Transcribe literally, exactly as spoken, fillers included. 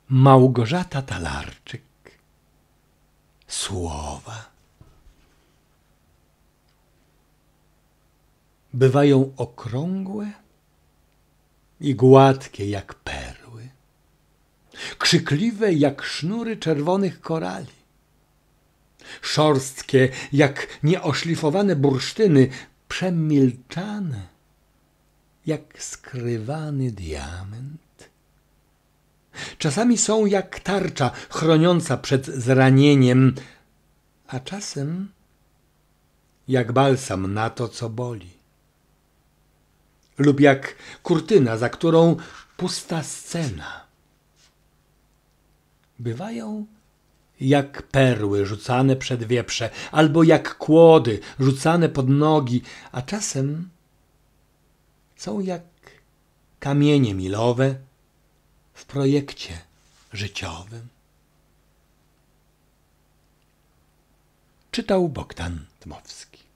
Małgorzata Talarczyk. Słowa. Bywają okrągłe i gładkie jak perły, krzykliwe jak sznury czerwonych korali, szorstkie jak nieoszlifowane bursztyny, przemilczane jak skrywany diament. Czasami są jak tarcza chroniąca przed zranieniem, a czasem jak balsam na to, co boli, lub jak kurtyna, za którą pusta scena. Bywają jak perły rzucane przed wieprze, albo jak kłody rzucane pod nogi, a czasem są jak kamienie milowe w projekcie życiowym. Czytał Bogdan Dmowski.